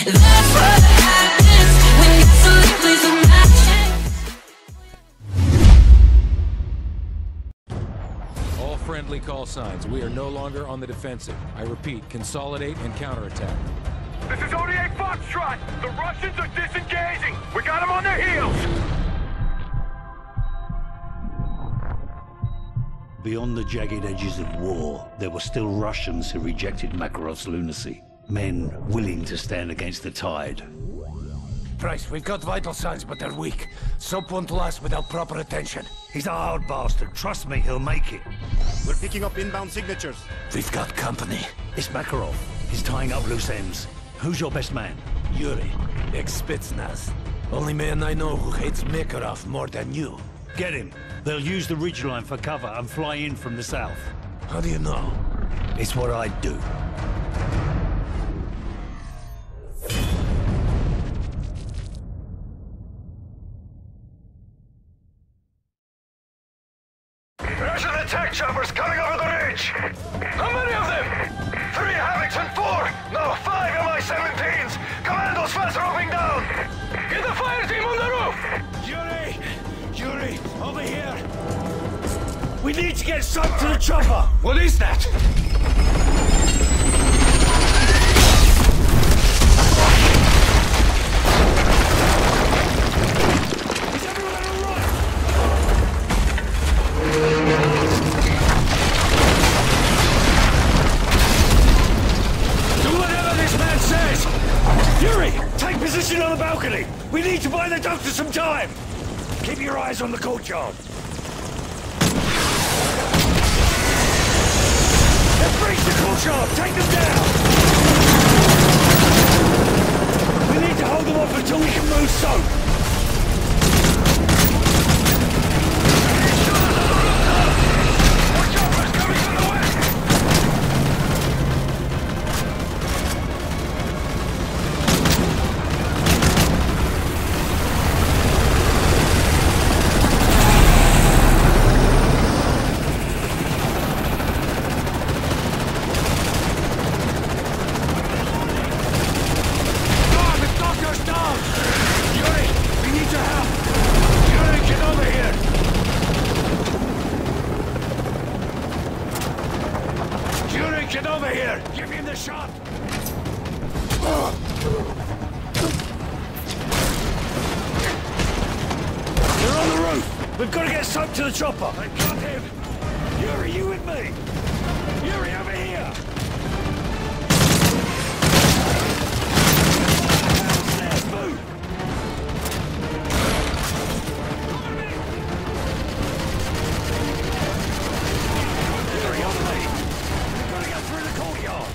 That's what happens when gasoline plays a match. All friendly call signs. We are no longer on the defensive. I repeat, consolidate and counterattack. This is ODA Foxtrot! The Russians are disengaging! We got them on their heels! Beyond the jagged edges of war, there were still Russians who rejected Makarov's lunacy. Men willing to stand against the tide. Price, we've got vital signs, but they're weak. Soap won't last without proper attention. He's a hard bastard. Trust me, he'll make it. We're picking up inbound signatures. We've got company. It's Makarov. He's tying up loose ends. Who's your best man? Yuri, ex-Spetsnaz. Only man I know who hates Makarov more than you. Get him. They'll use the ridgeline for cover and fly in from the south. How do you know? It's what I'd do. Russian attack choppers coming over the ridge! How many of them? 3 Havocs and 4! No, 5 Mi-17s! Commandos fast roping down! Get the fire team on the roof! Yuri, over here! We need to get Soap to the chopper! What is that? Is everyone alright? Do whatever this man says! Yuri, take position on the balcony! We need to buy the doctor some time! Keep your eyes on the courtyard. Let's breach the courtyard! Take them down! We need to hold them off until we can move Soap! Get over here! Give him the shot! They're on the roof! We've got to get Soap to the chopper! I got him! Yuri, you with me? Yuri, over here! Downstairs, move! Yuri, on me! Through the courtyard!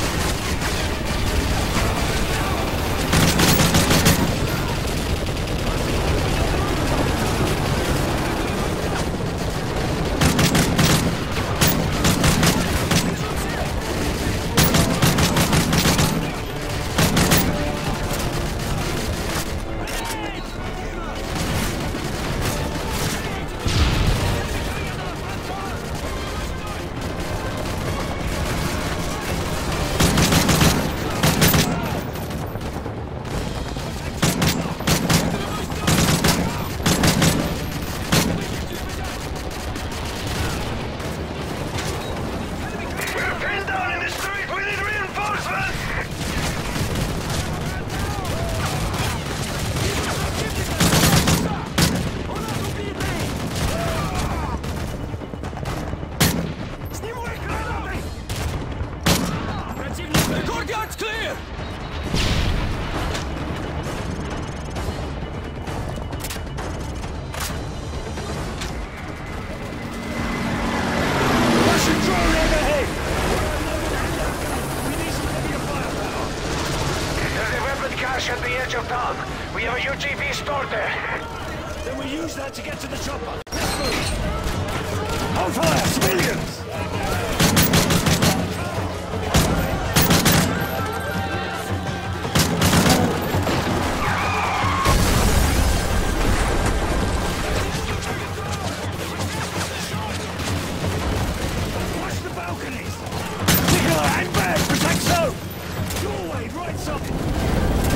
At the edge of town. We have a UGV stored there. Then we use that to get to the chopper. Let's move. Hold fire, civilians! Watch the balconies! Nicola, hang back! Protect Soap! Doorway, right side!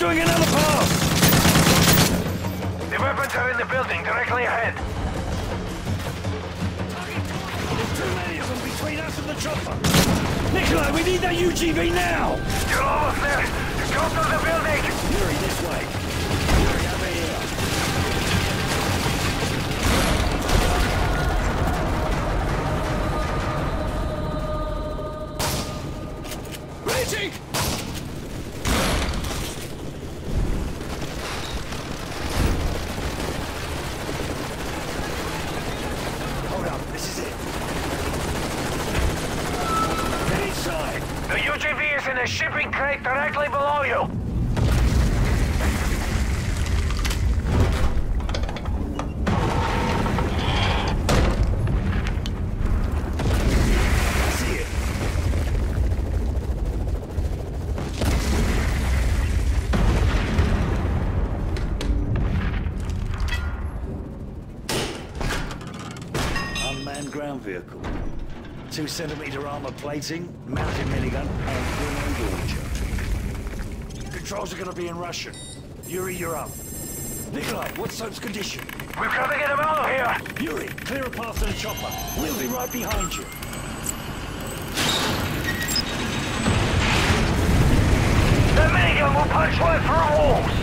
doing another pass! The weapons are in the building, directly ahead. There's too many of them between us and the chopper! Nikolai, we need that UGV now! You're almost there. Go to the building. Yuri, this way! Yuri, over here! Raging! Hold up, this is it. Get inside! The UGV is in a shipping crate directly below you. I see it. Unmanned ground vehicle. 2-centimeter armor plating, mounted minigun, and grenade launcher. Controls are gonna be in Russian. Yuri, you're up. Nikolai, what's Soap's condition? We've got to get him out of here. Yuri, clear a path to the chopper. We'll be right behind you. The minigun will punch right through walls.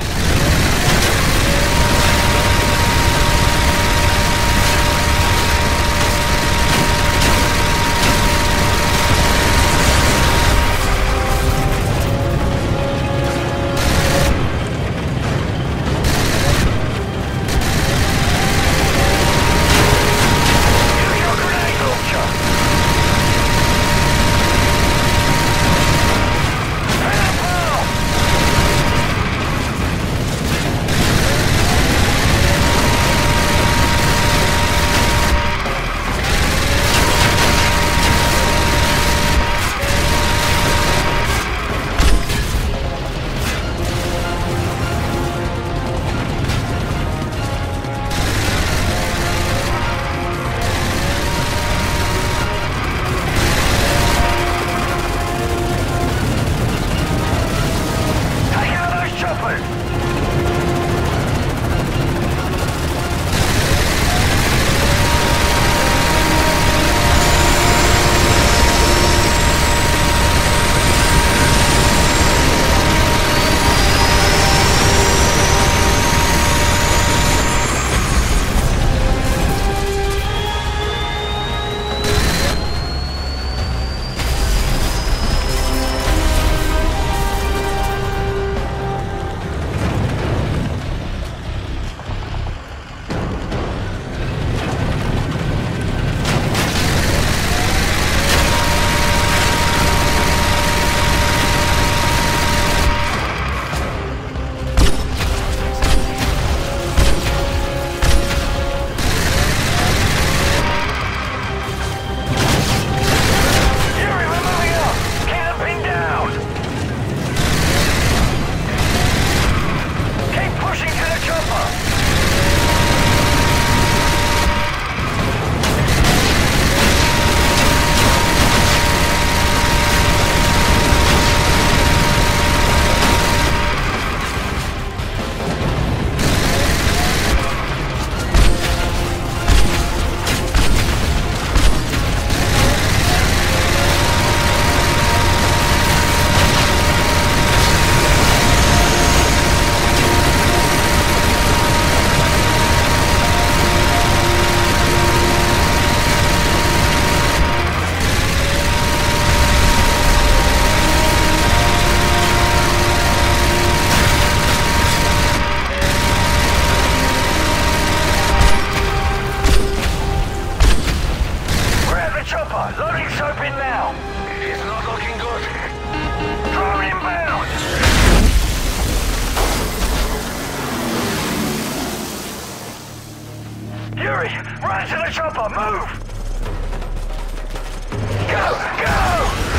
Yuri, run to the chopper, move! Go, go!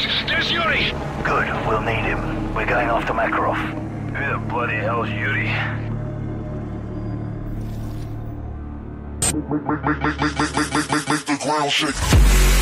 There's Yuri! Good, we'll need him. We're going after Makarov. Who the bloody hell's Yuri? Make the ground shake.